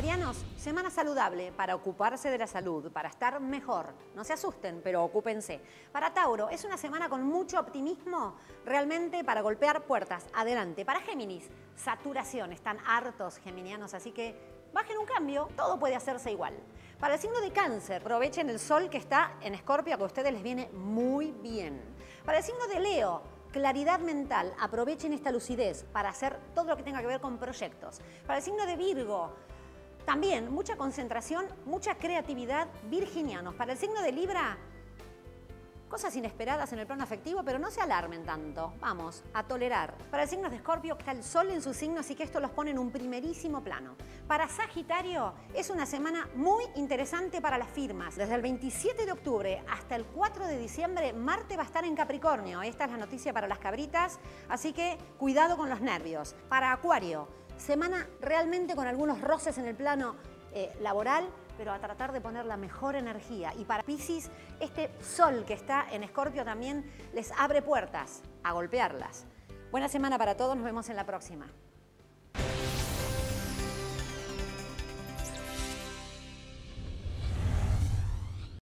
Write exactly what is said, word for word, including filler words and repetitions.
Arianos, semana saludable para ocuparse de la salud, para estar mejor. No se asusten, pero ocúpense. Para Tauro, es una semana con mucho optimismo, realmente para golpear puertas. Adelante. Para Géminis, saturación. Están hartos geminianos, así que bajen un cambio, todo puede hacerse igual. Para el signo de Cáncer, aprovechen el sol que está en Escorpio, que a ustedes les viene muy bien. Para el signo de Leo, claridad mental, aprovechen esta lucidez para hacer todo lo que tenga que ver con proyectos. Para el signo de Virgo, también mucha concentración, mucha creatividad, virginianos. Para el signo de Libra, cosas inesperadas en el plano afectivo, pero no se alarmen tanto. Vamos, a tolerar. Para el signo de Escorpio está el sol en su signo, así que esto los pone en un primerísimo plano. Para Sagitario, es una semana muy interesante para las firmas. Desde el veintisiete de octubre hasta el cuatro de diciembre, Marte va a estar en Capricornio. Esta es la noticia para las cabritas, así que cuidado con los nervios. Para Acuario, semana realmente con algunos roces en el plano eh, laboral, pero a tratar de poner la mejor energía. Y para Piscis, este sol que está en Escorpio también les abre puertas, a golpearlas. Buena semana para todos, nos vemos en la próxima.